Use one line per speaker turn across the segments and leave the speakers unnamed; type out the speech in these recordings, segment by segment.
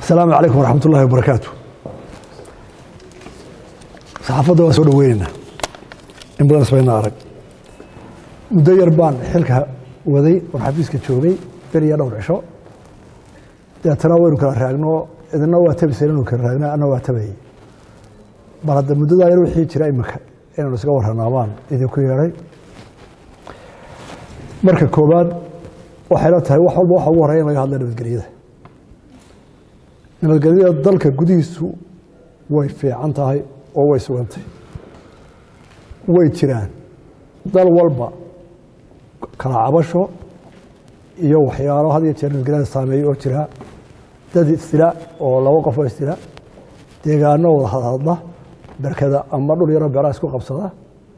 السلام عليكم ورحمة الله وبركاته. صحافة وسود ويننا. إن بدنا سوينا عرق. مدير بان حلكها وذي والحبيس كتشوبي بريا دور عشاء. تناول كراهنا إذا نوى تبسلين وكراهنا أنا واتبعي. بعد المدة يروح يشتري مكان. إنه نسقورها نعمان إذا كيري. مركب كوبان وحيرتها وحول وحورها ما يهضر بالجريدة. nabadgelyada dalka gudihiisu way fiican tahay oo way sugantay way jiraan dal walba kala cabasho iyo waxyaalo had iyo jeer nabadgelyada saameeyo oo jira dad istila oo laba qof oo istila deegaano wada hadla barkada ama dhul yaro beeraha isku qabsada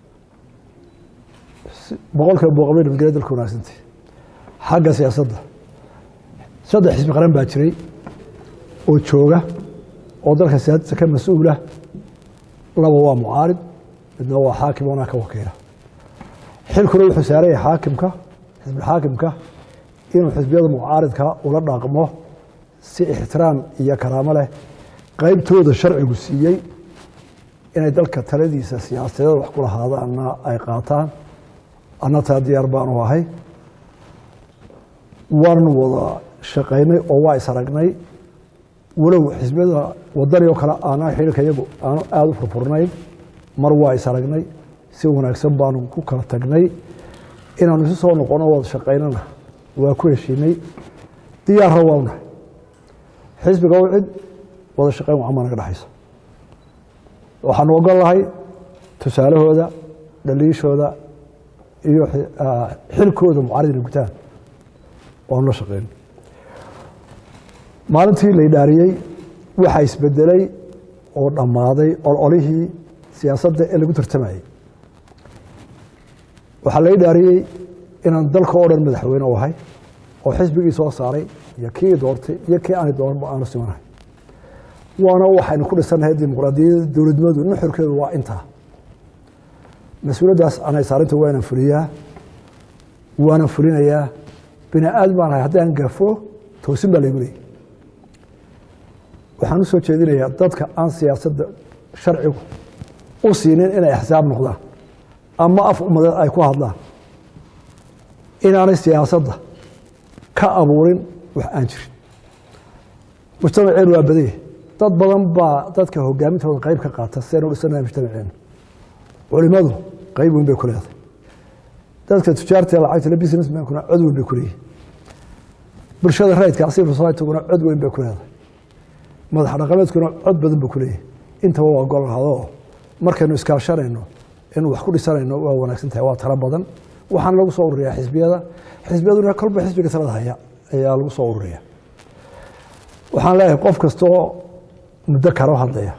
boqolkiiba boqol nabadgelyada dalka wanaagsantahay xagga siyaasadda saddex xisbi qaran baa jiray oo jooga oo dalka siyaasadda ka mas'uul ah laba waa mucaarad midna waa xaakim oo ka wakiila xilkuna wuxuu saaray xaakimka xisbi xaakimka inuu xisbiyada mucaaradka ula dhaqmo si ixtiraam iyo karaamo leh qaybtooda sharcigu siiyay inay dalka taladiisa siyaasadeed wax ku lahaadaan ay qaataan annata diyaar baan u ahay waan wada shaqaynay oo waa is aragnay walow xisbiyada wadani oo kale aanaa xilka iyagu aanu aad u furfurnayn mar waa is aragnay si wanaagsan baanu ku kala tagnay inaanu isu soo noqono wada shaqaynana waa ku heshiinay diyaarra waana xisbiga oo cid wada shaqayn waxaa naga dhaxaysa waxaan ogon lahay tusaalahooda dhaliishooda iyo xilkooda mucaaradina gutaan oo la shaqayn maalintii la idhaariyay waxa isbedelay oo dhamaaday ololihii siyaasadda ee lagu tartamayay waxa la idhaariyay inaan dalka oo dhan madaxweyne u ahay oo xisbigii soo saaray iyo kii doortay iyo kii aan dooran aanu simanahay waana waxaynu ku dhisanahay dimuqraadiyadda dowladnimadu nuxurkeedu waa intaa mas-uuliyaddaas anay saarinta waana fulinayaa bini aadam baan ahay haddaan gafo toosin baa laygu leeyay waxaan u soo jeedinayaa dadka aan siyaasadda sharcigu u siinin inay axsaab noqdaan ama af ummadeed ay ku hadlaan inaanay siyaasadda ka abuurin wax aan jirin mujtamaceenu waa badanya dad badan baa dadka hogaamintooda qayb ka qaata si aynu u dhisanahay mujtamaceenu culimadu qayb weyn bay ku leedahay dadka tujaarta lacagta la businessmankuna cod weyn bay ku leeyihin bulshada rayidka civil society-guna cod weyn bay ku leedahay madax dhaqameedkuna cod badan buu ku leeyahay intaba waa gol lahado markaynu iskaashanayno inuu wax ku dhisanayno waa wanaagsan tahay waa tala badan waxaan lagu soo ururiyaa xisbiyaduna kolba xisbiga talada haya ayaa lagu soo ururiyaa waxaan leeyahay qof kastoo muddo kala hadlaya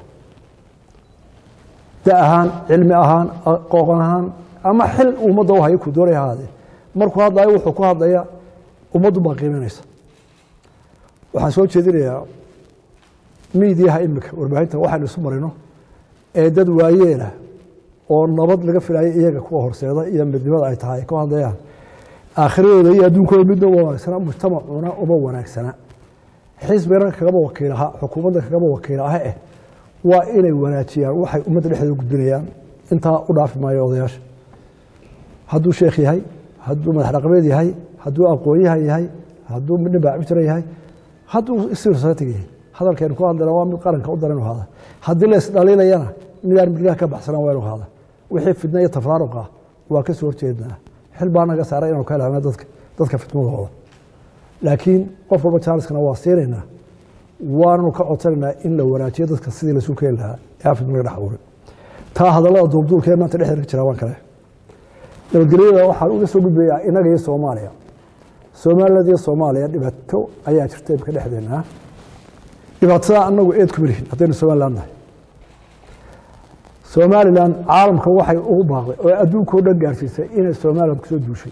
da ahaan cilmi ahaan aqoon ahaan ama xil ummadda u haya ku doonay ahaadee markuu hadlayo wuxuu ku hadlaya ummaddu baa qiimanaysa waxaan soo jeedinayaa miidiyaha imika warbaahinta waxaynu isu marino ee dad waayeela oo nabad laga filayo iyaga kuwa horseeda iyo midnimada ay tahay ku hadlayaan aakhiradooda iyo adduunkooda midna uma wanaagsana mujtamacuna uma wanaagsana xisbigana kagama wakiilaha xukuumadda kagama wakiilaha waa inay wanaajiyaan waxay ummadda dhexdeeda gudbinayaan intaa u dhaafi maayo odayaasha hadduu sheekh yahay hadduu madax dhaqameed yahay hadduu aqoon-yahan yahay hadduu midna baacbitira yahay hadduu civil society yahay hadalkeenu ku hadlayna waa mid qaranka u daran inuu haada haddii la isdhaliilayana midaan midlaha ka baxsanaan waa inuu haada wixii fidna iyo tafaaruqa waa ka soo horjeednaa xil baa naga saaray inaan ka helana dadka fitmadooda laakiin qof walba jaaliskana waa siinaynaa waanu ka codsanaynaa in la wanaajiyo dadka sidii la sulkeeni lahaa ee afid naga dhex abuuray taa hadallada duubduulka ee maanta dhexdeeda ka jira waan kale nabadgelyada waxaan uga soo gudbayaa inaga iyo soomaaliya somaliland iyo soomaaliya dhibaato ayaa jirta imika dhexdeena dhibaatada annagu eed kuma lihin haddaynu somaliland nahay somaliland caalamka waxay ugu baaqday oo adduunkao dhan gaarsiisay inay somaliland kusoo duushay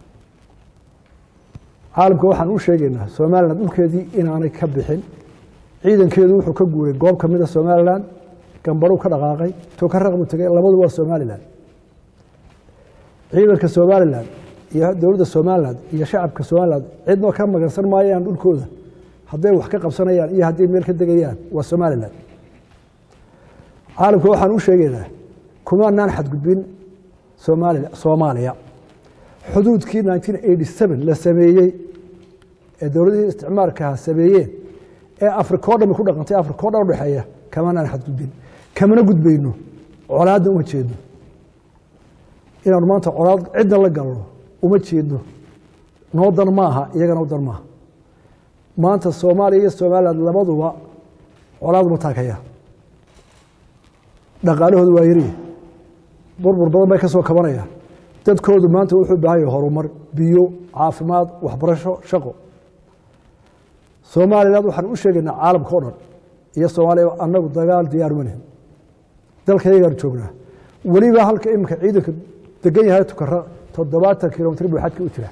caalamka waxaan u sheegaynaa somaliland dhulkeedii inaanay ka bixin ciidankeedu wuxuu ka guuray goob ka mida somaliland gambaruu ka dhaqaaqay toka raqmu tegay labadu waa somaliland ciidanka somaliland iyo dowladda somaliland iyo shacabka somaliland cidna ka magansan maayaan dhulkooda hadday wax ka qabsanayaan iyo hadday meel ka degayaan waa somalilan caalamka waxaan u sheegaynaa kumaanaan xadgudbin soomaaliya xuduudkii 1987 la sameeyey ee dowladihii isticmaalkaha sameeyeen ee afrika oo dhan ku dhaqantay afrika oo dhan u dhexeeya kamaanaan xadgudbin kamana gudbayno colaadna uma jeedno inaanu maanta colaad cidna la galno uma jeedno noo dan maaha iyagana u dan maaha maanta soomaaliya iyo somaliland labaduba colaad uma taagaya dhaqaalahoodu waa yari burbur badan bay ka soo kabanayaan dadkoodu maanta wuxuu u baahan yahay horumar biyo caafimaad waxbarasho shaqo somaliland waxaan u sheegaynaa caalamka oo dhan iyo soomaaliya annagu dagaal diyaar uma nihin dalkayagaan joognaa weliba halka iminka ciidanka degan yahay tukara 70 kilomitr buu xadka u jira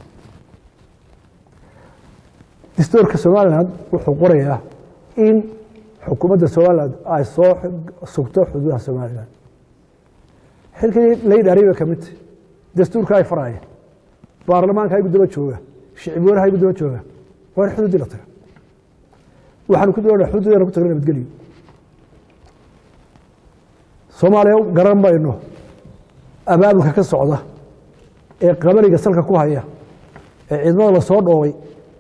dastuurka somaliland wuxuu qorayaa in xukuumadda somaliland ay soo sugto xuduudaha somaliland xilkii la idhaariyay ka mid dastuurka ay faraayeen baarlamaanka ay gudaba jooga shicib waraha ay gudaba jooga waa xuduud la taga waxaan ku doonayaa xuduudana ku tagnaa nabadgelyo Soomaaliya garan bayno abaabulka ka socda ee qabariga salka ku haya ee ciidamada la soo dhoobay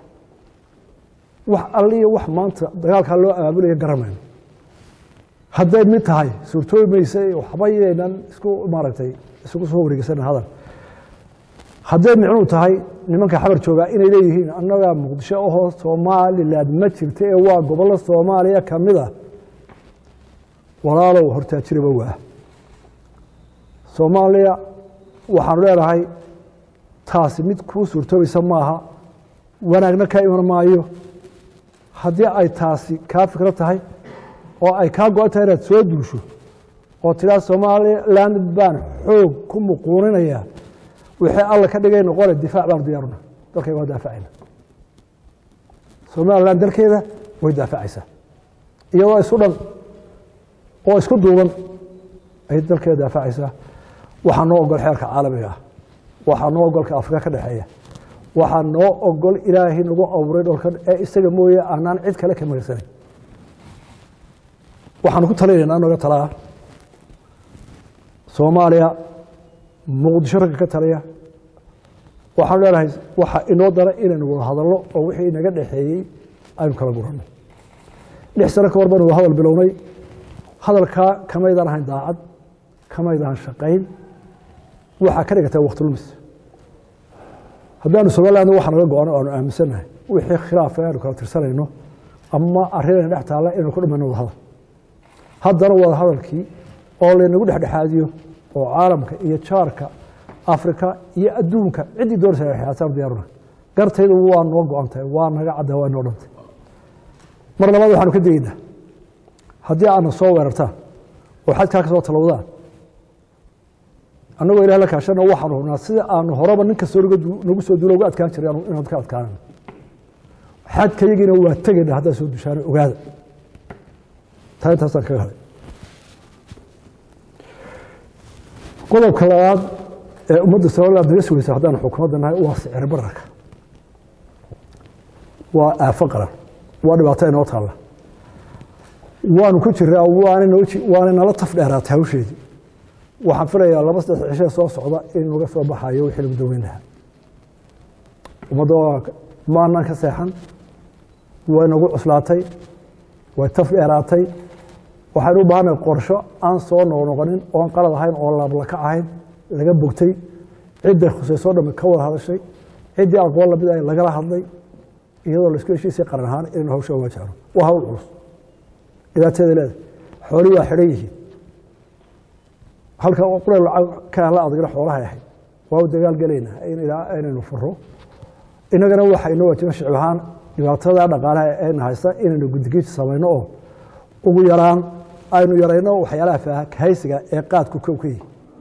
wax alliya wax maanta dagaalka loo abaabulaya garamayno hadday mid tahay suurtooymaysa waxba yeelan isku maaragtay isku soo wareegsan hadal hadday micnu tahay nimanka xabar jooga inay leeyihiin annaga muqdisho oo Soomaaliland ma jirto ee waa gobol Soomaaliya kamida walaalow hortaajiraba waa Soomaaliya waxaan leeyahay taasi mid ku suurtoobaysa maaha wanaagna ka iman maayo haddii ay taasi ka fikra tahay oo ay ka go'aatay inaad soo duusho oo tiraa Somaliland baan xoog ku muquurinaya wixii alla ka dhigay noqon difaac baan diyaarna dalkayga waa daafacayna Somaliland dalkeeda way daafacaysaa iyadoo isu dhan oo isku duuban ay dalkeeda daafacaysaa waxaan noo ogol xeerka caalamiga ah waxaan noo ogolka Afrika ka dhaxeeya waxaan noo ogol Ilaahay nagu abuuray dhulkan ee isaga mooye aanan cid kale ka magacsanay waxaan ku talinaynaa naga talaa Soomaaliya muqdisho ka talaya waxaan leeyahay waxa inoo dara inaynu wada hadalno oo wixii naga dhaxeeyay aynu kala gurano 6 sano ka warban waa hadal bilownay hadalka kamaydan ahayn daacad kamaydan shaqayn waxa ka dhigtay waqti lumis haddaanu Soomaaliland waxa naga go'an oo aanu aaminsanahay wixii khilaaf ah kala tirsanayno ama arrin dhex taala inuu ku dhameeyo wada hadal haddana wada hadalkii oo leenagu dhexdhexaadiyo oo caalamka iyo jaarka Afrika iyo adduunka cidii doorsay xiyaasaad diyaarna gartaydu waa noo go'antay waa naga cadaa waa noo dhantay mar labaad waxaanu ka deeynaa haddii aanu soo weerartaan oo xadka ka soo talowdaan annagoo Ilaahay la kaashana waxaanu hubnaa sida aanu horeba ninka soo nagu soo duulo uga adkaan jiray inaad ka adkaanano xadkaygiina waa tagaynaa haddaa soo dushaan ogaada taasaan kaga hadlay qodobka labaad ee ummadda Soomaaliland naga sugaysa haddaan xukuumadda nahay waa sicir bararka waa aafo qaran waa dhibaato inoo taalla waanu ku jiraa waana nala taf dheeraatay hawsheedii waxaan filayaa 2-3 cisho soo socda in laga soo baxayo wixii lagu daweyn lahaa ummadda maanaan ka seexan way nagu cuslaatay way taf dheeraatay waxaan u baahanahay qorsho aan soo noqonin oo qalad ahayn oo laabla ka ahayn laga bogtay cidda khusayso dham ka wada hadashay cidii aqoon la biday laga hadlay iyadoo la isku heshiisay qaran ahaan in hawsha waajahno waa hawl culus dhibaatada leedahay xooli waa xiran yihiin halka qolal ka la adagna xoolaha yahay waa dagaal galeena in ilaa aynu furo inagana waxa inoo waajibay shicib ahaan dhibaatada dhaqaalaha ee haysta inaynu guddigiis sameeyno oo ugu yaraan aynu yarayno waxyaalaha haysiga ee qaadku kowkay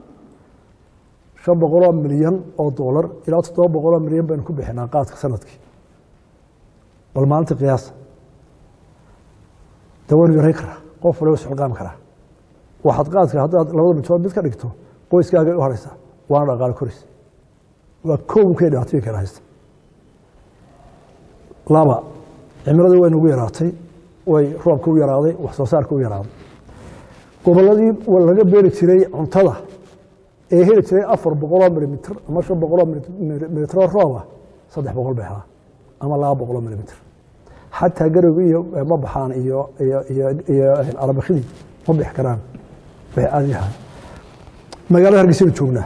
500 milyan oo dollar ilaa 700 milyan baan ku bixinaa qaadka sanadkii bal maalinta qiyaas dawar yaray kara qof waliba shaqaan kara waxaad qaadka haddaad labada midood mid ka dhigto qoyskaaga u haraysa waana dhaqaale koris waa kowkay dhibaatooyin kala haysta laba cimiladii way nagu yaraatay way roobka u yaraaday wax soo saarka u yaraaday gobolladii laga beeri jiray cuntada ee heli jiray 400 milimitir ama 500 milimitir roob ah 300 bay ahaa ama 200 milimitir حتى قرب ما بحان iyo arabakhdii ma bix karaan bay aadiyaha magaalada Hargeysa joogna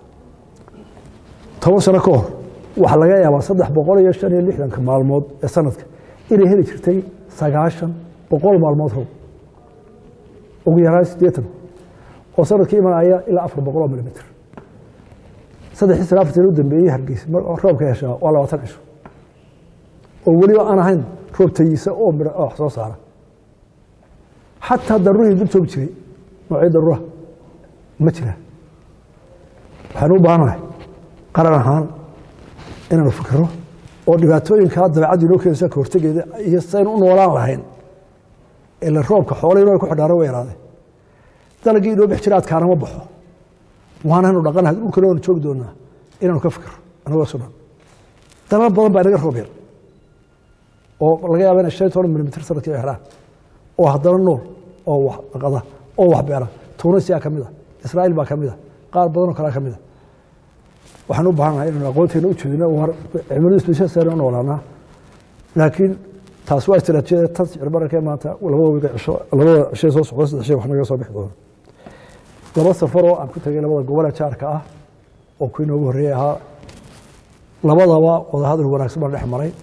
10 sano ka hor waxa laga yaabaa 365 maalmood ee sanadka inay heli jirtay 90 maalmood roob ugu yaraan 80 oo sanadkii imanaya ilaa 400 milimitir saddex sano u dambeeyay Hargeysa roobka yeeshaa waa 20 cisho oo waliba aan ahayn roobtayisa oo miro wax soo saara hatta daruuri dib soo jiray noocyada daruura ma jiraan waxaan u baahanahay qaran ahaan inaan fikiro oo dhibaatooyinka dabeecadda inoo keenaysa ka hortageeda iyo sayn u noolaan lahayn ila roobka xoolaha inuu ku xidhaaro weeraaday dalagii inoo bix jiraad kaana ma baxo waanaanu dhaqanahay dhulka loo joogi doonaa inaanu ka fikiro anagoo sunan dalal badan baa naga roobeen oo laga yaabo in 15 milimitir sanadkii ay helaan oo haddana nool oo wax qada oo wax beera Tunisia kamida Israa'iil baa kamida qaar badan oo kale kamida waxaan u baahanahay inaan aqoonteena u jeedino war cimilada isbedesha saaran noolaana laakiin taas waa istiraatiijiyada tasciir baraka maanta labada shay soo socda saddex shay wax naga soo bixi doona laba safar oo aan ku tagay labada gobol jaarka ah oo ku inoogu horeeyay ahaa labadaba wada hadal wanaagsan baan dhex maray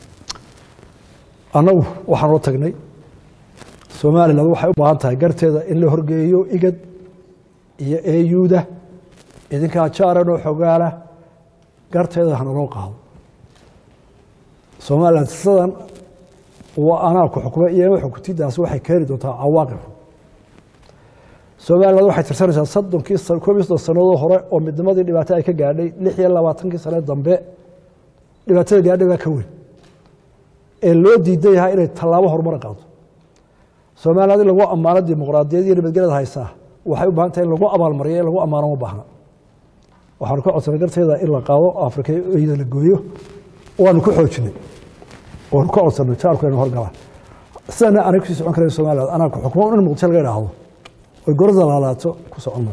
anagu waxaan u tagnay Soomaaliland waxay u baahan tahay garteeda in la horgeeyo igad iyo eeyuuda idinka jaaran oo xogaala garteeda hana loo qaado Soomaaliland sidan waa ana ku xukumay iyo xukuntidaas waxay keeni doontaa cawaaqib Soomaaliland waxay tirsanaysaa 30 sano hore oo midnimadii dhibaato ay ka gaadhay 26 sano dambe dhibaatada gaadhay waa ka weyn ee loo diiday yahay inay tallaabo horumar qaado Soomaaliland lagu amaano dimuqraadiyad iyo nabadgelyada haysa waxay u baahan tahay in lagu abaalmariyo lagu amaano ma baahna waxaan ku codsanay garteeda in la qaado Afrika iyo la gooyo waan ku xoojinay oo ku codsanay jaalkeena horgala sana anigu si socon karay Soomaaliland ana ku xukumo in muqdisho laga dhaahdo oo gorza laalaato ku socono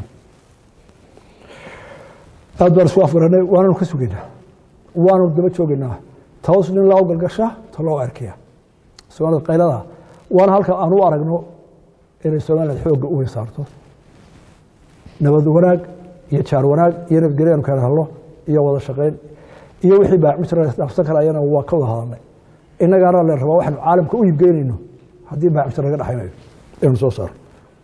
aad baan isku afgaranay waanu ka sugaynaa waanu daba joogaynaa tawassul in la galgasha taloo arkiya Soomaaliland qaylada waan halka aan u aragno inay Soomaaliland xoog u saarto nabad wanaag iyo jaar wanaag iyo nabadgelyo ka hadlo iyo wada shaqeyn iyo wixii baa mid dhaafsan kara ayana waa ka wada hadalnay inaga aan la rabaa waxaan caalamka u iibgeynayno hadii baa mid laga dhaxaynayo inuu soo saaro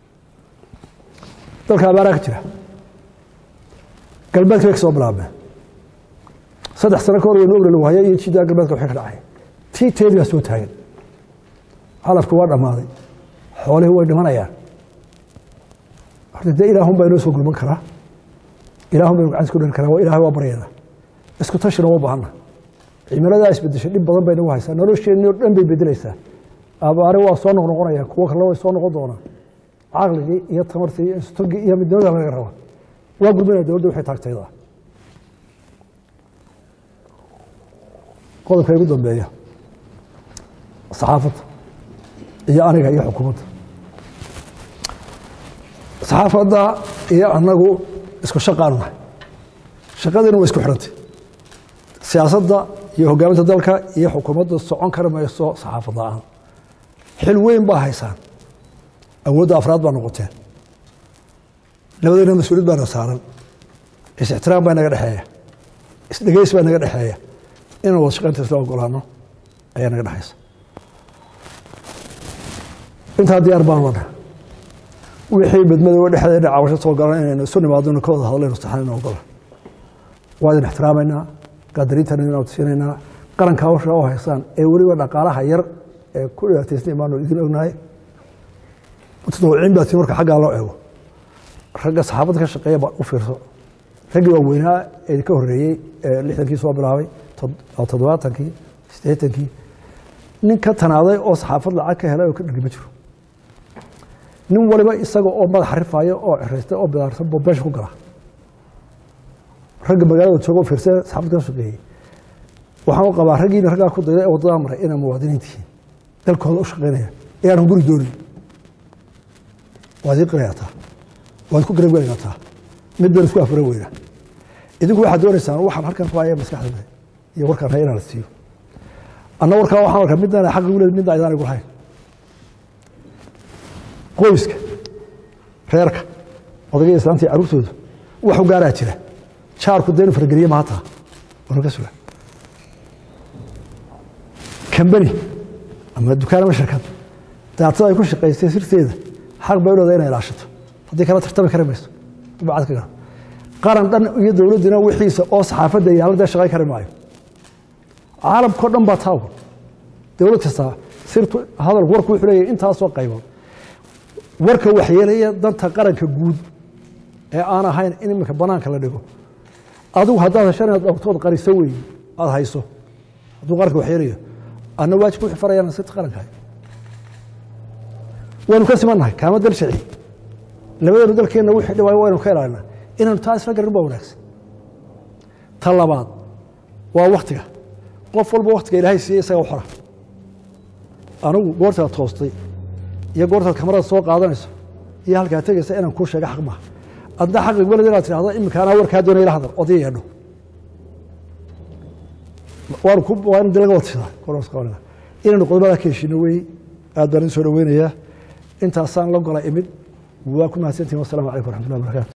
dalka abaara ka jira galbeedka soo bilaabay saddex sano ka hor inuu la waayay iyo jidda galbeedka waxa ka dhacay teediga soo taagan halafku waa dhamaaday xoolaha way dhimanayaan hadda ilaahum baa inoo soo gulman karaa ilaahum baa gacan isku dhan karaa waa ilaahay waa baryada isku tashina waa baahna cimilada isbedeshay dib badan bay nagu haysaa nolosheena dhan bay bedelaysaa abaare waa soo noqonaya kuwa kale way soo noqon doonaa aqliga iyo tamartii iyo istoga iyo midnimada laga rabo waa gurmada dawladda waxay taagtayda qodobka ugu dambeeya saxaafadda iyo aniga iyo xukuumadda saxaafadda iyo anagu isku shaqaanna shaqadina way isku xirantay siyaasadda iyo hogaaminta dalka iyo xukuumadda socon kara mayso saxaafadda aan xil weyn baa haysaan awoodda afraad baa noqoteen labadana mas'uuliyad baa saaran is-ixtiraam baa naga dhaxeeya is-dhageys baa naga dhaxeeya inaan wada shaqaynta isla ogolaano ayaa naga dhaxaysa intaa diyaar baan wadna wixii badmadooda dhexdeeda caawasho soo galan inaynu isu nimaadno ka wada hadlayno saxanayno ogola waa idin ixtiraameynaa qaadariintana inaan tusiinaynaa qaranka hawsha oo haysaan ee weliba dhaqaalaha yar ee ku dhibaataysan imaano idin ognahay mutadawiciin baa marka xaggaa loo eego ragga saxaafadda ka shaqeeya baa u fiirso raggii waaweynaa ee ka horreeyey ee 60kii soo bilaabay 70kii 80kii nin ka tanaaday oo saxaafad lacag ka helay oo ka dhigi ma jiro nin waliba isaga oo madax xarifayo oo xiriirtay oo bilaarsan bobash ku gala ragga magaalada joogo fiirsan saxaafadda ka shaqeeyay waxaan u qabaa raggiina raggaa ku dayday ee waddada maray inay muwaadiniintihiin dalkooda u shaqaynaya ee aanan guri doonin waad ii qirayataa waad ku garab weynaataa mid baan isku afuran weynaa idinku waxaad doonaysaan waxaan halkan ku haya maskaxda iyo warkaan hay inaan la siiyo anna warkaa waxaan arkaa midna xaq ugu leeyahay midna aydan igu lahayn qoyska reerka odayga islaantii caruurtooda wax u gaaraa jira jaarku deenu fargeliye ma hataa wanu ka suga kambani ama dukaan ama shirkad daatada ay ku shaqaysay sirteeda xaq bay u leedahay inay ilaashato haddii kala tartami kari mayso dibacad ka gara qaran dhan iyo dowladdina wixiisa oo saxaafadda iyo hawlada shaqay kari maayo caalamkoo dhan baa taawo dowlad kasta sirtu hadal warku wuxuu leeyahay intaasoo qaybood warka waxyeelaya danta qaranka guud ee aan ahayn in iminka banaanka la dhigo adigu haddaad heshan inaad dhowrtood qariso weeye aada hayso hadduu qaranka waxyeelayo anna waajibka wixii farayaan sirta qaranka waynu ka simannahay kaama dal sharci labadeenu dalkeenna wixii dhibaayo waynu ka ilaalinaa inaanu taa isla garin baa wanaagsan ta labaad waa waktiga qof walba waktiga ilaahay siiyey isaga u xora anigu goortaad toostay iyo goortaad kamarada soo qaadanayso iyo halkaa tegaysa inaan kuu sheega xaq maaha adna xaqig walad inaad tidhahdo iminka anaa warkaa doonaya ila hadal odaya yeedho waan dee laga wadshadaa inaynu qodobada ka heshino weeye aad baan idin soo dhaweynayaa intaasaan la gola imid waa ku mahadsantihin wassalamu calaykum waraxmatullahi wabarakatu